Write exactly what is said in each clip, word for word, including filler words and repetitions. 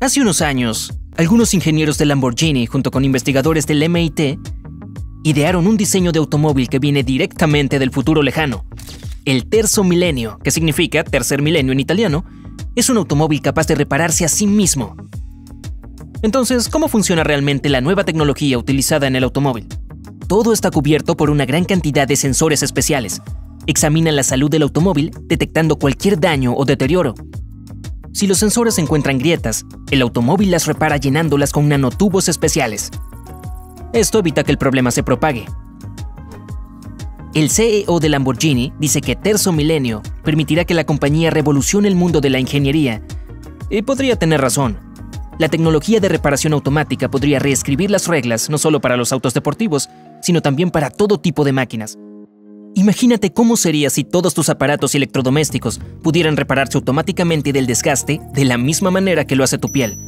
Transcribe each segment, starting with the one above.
Hace unos años, algunos ingenieros de Lamborghini, junto con investigadores del M I T, idearon un diseño de automóvil que viene directamente del futuro lejano. El Terzo Milenio, que significa tercer milenio en italiano, es un automóvil capaz de repararse a sí mismo. Entonces, ¿cómo funciona realmente la nueva tecnología utilizada en el automóvil? Todo está cubierto por una gran cantidad de sensores especiales. Examinan la salud del automóvil, detectando cualquier daño o deterioro. Si los sensores encuentran grietas, el automóvil las repara llenándolas con nanotubos especiales. Esto evita que el problema se propague. El C E O de Lamborghini dice que Terzo Milenio permitirá que la compañía revolucione el mundo de la ingeniería. Y podría tener razón. La tecnología de reparación automática podría reescribir las reglas no solo para los autos deportivos, sino también para todo tipo de máquinas. Imagínate cómo sería si todos tus aparatos electrodomésticos pudieran repararse automáticamente del desgaste de la misma manera que lo hace tu piel.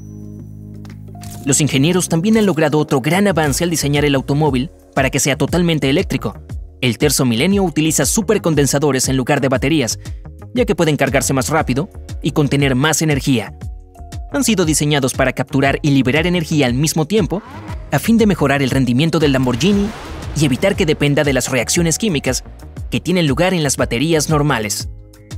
Los ingenieros también han logrado otro gran avance al diseñar el automóvil para que sea totalmente eléctrico. El Terzo Milenio utiliza supercondensadores en lugar de baterías, ya que pueden cargarse más rápido y contener más energía. Han sido diseñados para capturar y liberar energía al mismo tiempo, a fin de mejorar el rendimiento del Lamborghini y evitar que dependa de las reacciones químicas que tienen lugar en las baterías normales.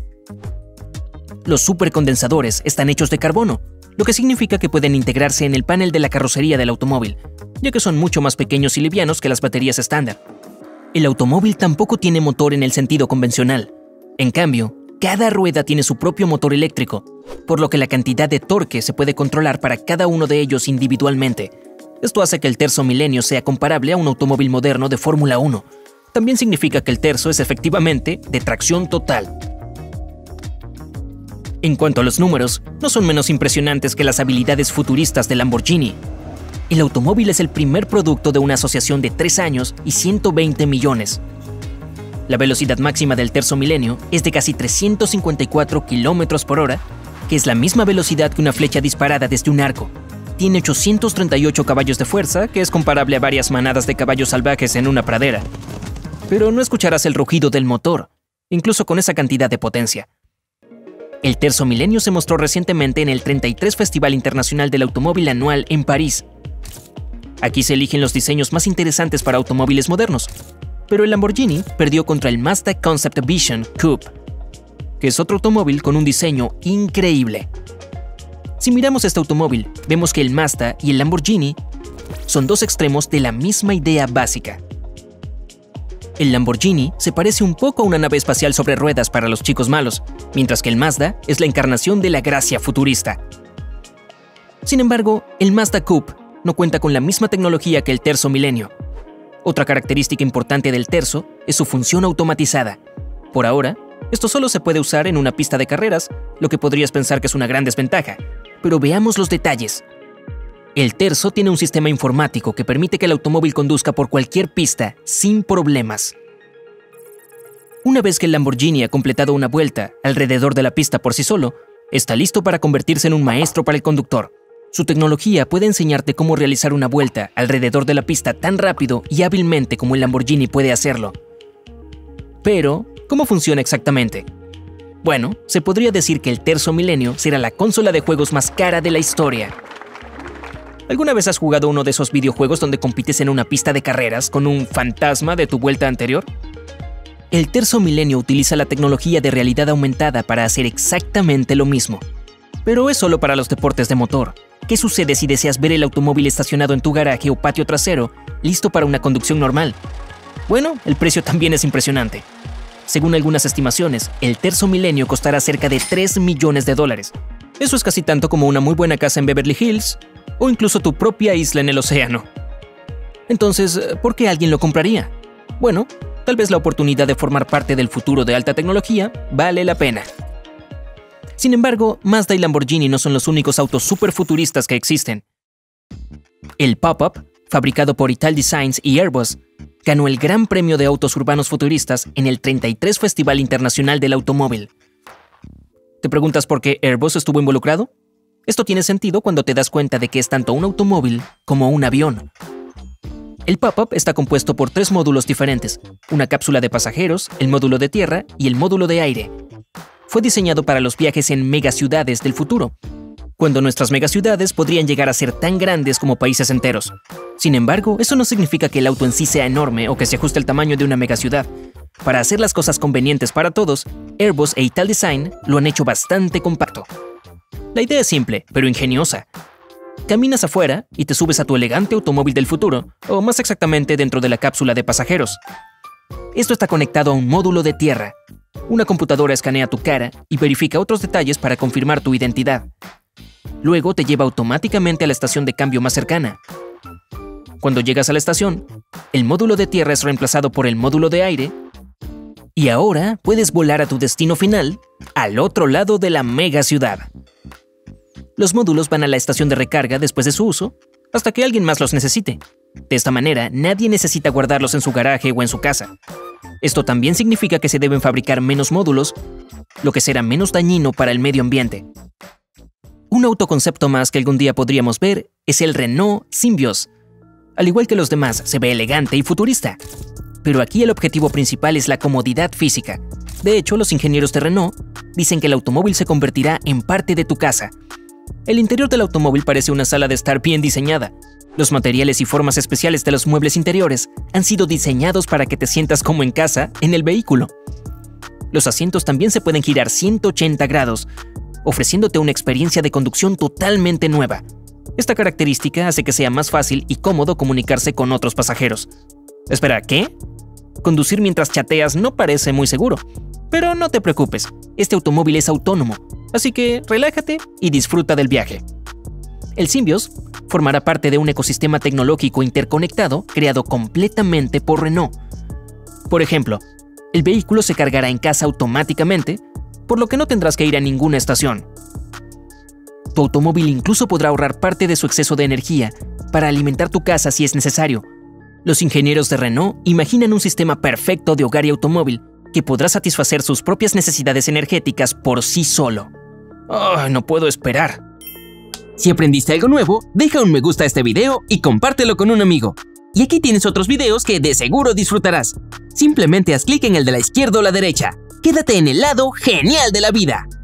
Los supercondensadores están hechos de carbono, lo que significa que pueden integrarse en el panel de la carrocería del automóvil, ya que son mucho más pequeños y livianos que las baterías estándar. El automóvil tampoco tiene motor en el sentido convencional. En cambio, cada rueda tiene su propio motor eléctrico, por lo que la cantidad de torque se puede controlar para cada uno de ellos individualmente. Esto hace que el Terzo Milenio sea comparable a un automóvil moderno de Fórmula uno. También significa que el Terzo es efectivamente de tracción total. En cuanto a los números, no son menos impresionantes que las habilidades futuristas de Lamborghini. El automóvil es el primer producto de una asociación de tres años y ciento veinte millones. La velocidad máxima del Terzo Milenio es de casi trescientos cincuenta y cuatro kilómetros por hora, que es la misma velocidad que una flecha disparada desde un arco. Tiene ochocientos treinta y ocho caballos de fuerza, que es comparable a varias manadas de caballos salvajes en una pradera. Pero no escucharás el rugido del motor, incluso con esa cantidad de potencia. El Terzo Milenio se mostró recientemente en el treinta y tres Festival Internacional del Automóvil Anual en París. Aquí se eligen los diseños más interesantes para automóviles modernos, pero el Lamborghini perdió contra el Mazda Concept Vision Coupe, que es otro automóvil con un diseño increíble. Si miramos este automóvil, vemos que el Mazda y el Lamborghini son dos extremos de la misma idea básica. El Lamborghini se parece un poco a una nave espacial sobre ruedas para los chicos malos, mientras que el Mazda es la encarnación de la gracia futurista. Sin embargo, el Mazda Coupe no cuenta con la misma tecnología que el Terzo Milenio. Otra característica importante del Terzo es su función automatizada. Por ahora, esto solo se puede usar en una pista de carreras, lo que podrías pensar que es una gran desventaja. Pero veamos los detalles. El Terzo tiene un sistema informático que permite que el automóvil conduzca por cualquier pista sin problemas. Una vez que el Lamborghini ha completado una vuelta alrededor de la pista por sí solo, está listo para convertirse en un maestro para el conductor. Su tecnología puede enseñarte cómo realizar una vuelta alrededor de la pista tan rápido y hábilmente como el Lamborghini puede hacerlo. Pero, ¿cómo funciona exactamente? Bueno, se podría decir que el Terzo Milenio será la consola de juegos más cara de la historia. ¿Alguna vez has jugado uno de esos videojuegos donde compites en una pista de carreras con un fantasma de tu vuelta anterior? El Terzo Milenio utiliza la tecnología de realidad aumentada para hacer exactamente lo mismo. Pero es solo para los deportes de motor. ¿Qué sucede si deseas ver el automóvil estacionado en tu garaje o patio trasero, listo para una conducción normal? Bueno, el precio también es impresionante. Según algunas estimaciones, el Terzo Milenio costará cerca de tres millones de dólares. Eso es casi tanto como una muy buena casa en Beverly Hills o incluso tu propia isla en el océano. Entonces, ¿por qué alguien lo compraría? Bueno, tal vez la oportunidad de formar parte del futuro de alta tecnología vale la pena. Sin embargo, Mazda y Lamborghini no son los únicos autos superfuturistas que existen. El Pop-Up, fabricado por Italdesigns y Airbus, ganó el Gran Premio de Autos Urbanos Futuristas en el treinta y tres Festival Internacional del Automóvil. ¿Te preguntas por qué Airbus estuvo involucrado? Esto tiene sentido cuando te das cuenta de que es tanto un automóvil como un avión. El Pop-Up está compuesto por tres módulos diferentes, una cápsula de pasajeros, el módulo de tierra y el módulo de aire. Fue diseñado para los viajes en megaciudades del futuro. cuando nuestras megaciudades podrían llegar a ser tan grandes como países enteros. Sin embargo, eso no significa que el auto en sí sea enorme o que se ajuste al tamaño de una megaciudad. Para hacer las cosas convenientes para todos, Airbus e Italdesign lo han hecho bastante compacto. La idea es simple, pero ingeniosa. Caminas afuera y te subes a tu elegante automóvil del futuro, o más exactamente dentro de la cápsula de pasajeros. Esto está conectado a un módulo de tierra. Una computadora escanea tu cara y verifica otros detalles para confirmar tu identidad. Luego te lleva automáticamente a la estación de cambio más cercana. Cuando llegas a la estación, el módulo de tierra es reemplazado por el módulo de aire y ahora puedes volar a tu destino final, al otro lado de la mega ciudad. Los módulos van a la estación de recarga después de su uso, hasta que alguien más los necesite. De esta manera, nadie necesita guardarlos en su garaje o en su casa. Esto también significa que se deben fabricar menos módulos, lo que será menos dañino para el medio ambiente. Un autoconcepto más que algún día podríamos ver es el Renault Symbioz. Al igual que los demás, se ve elegante y futurista. Pero aquí el objetivo principal es la comodidad física. De hecho, los ingenieros de Renault dicen que el automóvil se convertirá en parte de tu casa. El interior del automóvil parece una sala de estar bien diseñada. Los materiales y formas especiales de los muebles interiores han sido diseñados para que te sientas como en casa en el vehículo. Los asientos también se pueden girar ciento ochenta grados, ofreciéndote una experiencia de conducción totalmente nueva. Esta característica hace que sea más fácil y cómodo comunicarse con otros pasajeros. Espera, ¿qué? Conducir mientras chateas no parece muy seguro. Pero no te preocupes, este automóvil es autónomo, así que relájate y disfruta del viaje. El Symbioz formará parte de un ecosistema tecnológico interconectado creado completamente por Renault. Por ejemplo, el vehículo se cargará en casa automáticamente, por lo que no tendrás que ir a ninguna estación. Tu automóvil incluso podrá ahorrar parte de su exceso de energía para alimentar tu casa si es necesario. Los ingenieros de Renault imaginan un sistema perfecto de hogar y automóvil que podrá satisfacer sus propias necesidades energéticas por sí solo. ¡Oh, no puedo esperar! Si aprendiste algo nuevo, deja un me gusta a este video y compártelo con un amigo. Y aquí tienes otros videos que de seguro disfrutarás. Simplemente haz clic en el de la izquierda o la derecha. Quédate en el lado genial de la vida.